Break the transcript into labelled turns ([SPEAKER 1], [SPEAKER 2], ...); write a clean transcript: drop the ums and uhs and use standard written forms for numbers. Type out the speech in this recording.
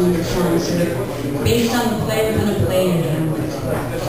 [SPEAKER 1] some of your songs sort of based on the play we're going to play in a moment.